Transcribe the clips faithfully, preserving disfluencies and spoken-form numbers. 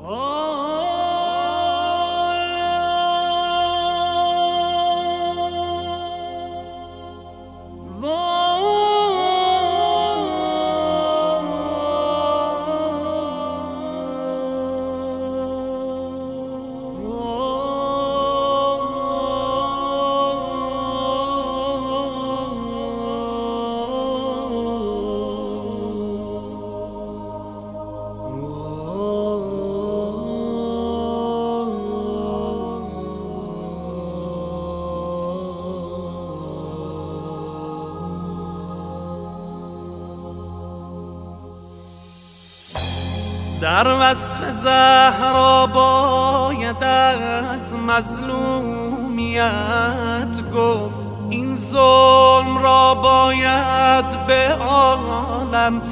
در وصف زهرا باید از مظلومیت گفت، این ظلم را باید به عالم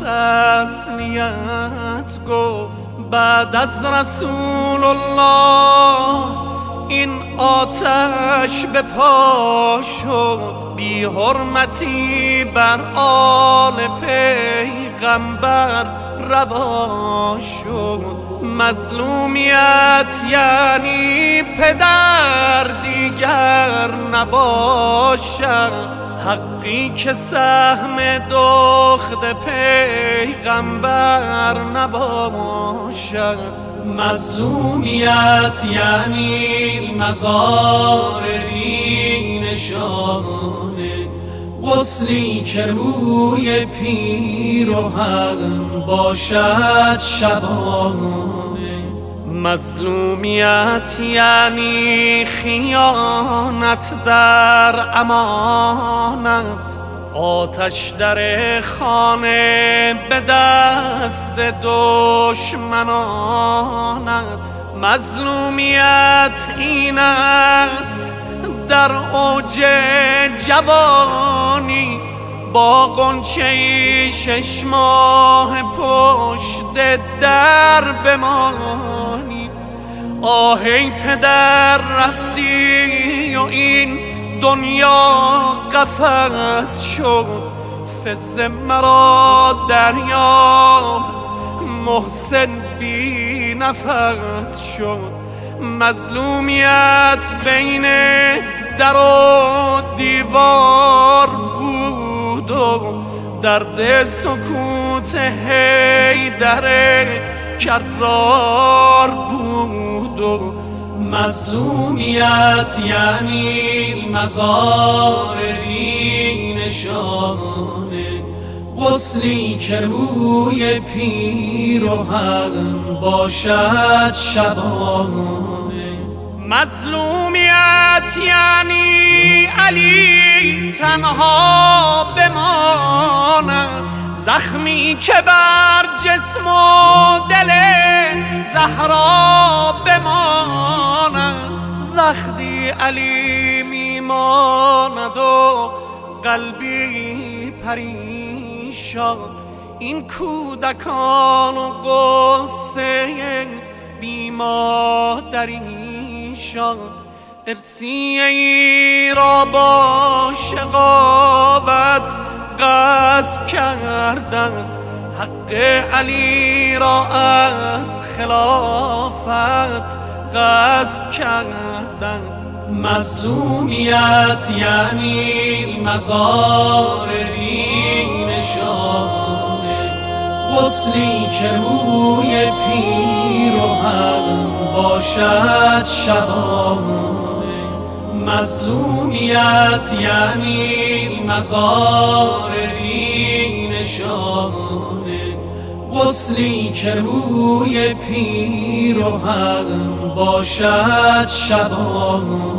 تسلیت گفت. بعد از رسول الله این آتش به پا شد، بی حرمتی بر آل پیغمبر روا شد. مظلومیت یعنی پدر دیگر نباشد، حقی که سهم دختر پیغمبر نباشد. مظلومیت یعنی مزار بی نشانه، غسلی که روی پیرهن باشد شبانه. مظلومیت یعنی خیانت در امانت، آتش در خانه به دست دشمنانت. مظلومیت این است در اوج جوانی، با غنچه شش ماه پشت در بمانی. آه ای پدر رفتی و این دنیا قفس شد، فز مرا دریاب محسن بی نفس شد. مظلومیت بین در و دیوار بود و درد سکوت حیدر کرار بود. و مظلومیت یعنی مزار بی نشانه، غسلی که روی پیرهن باشد شبانه. مظلومیت یعنی علی تنها بماند، زخمی که بر جسم و دل زهرا بماند. وقتی علی میماند و قلبی پریشان، این کودکان و قصه بی مادریشان. ارسیه ای را با شقاوت غصب کردند، حق علی را از خلافت غصب کردند. مظلومیت یعنی مزار بی نشانه، غسلی که روی پیرهن باشد شبانه. مظلومیت یعنی مزار بی نشانه، غسلی که روی پیرهن باشد شبانه.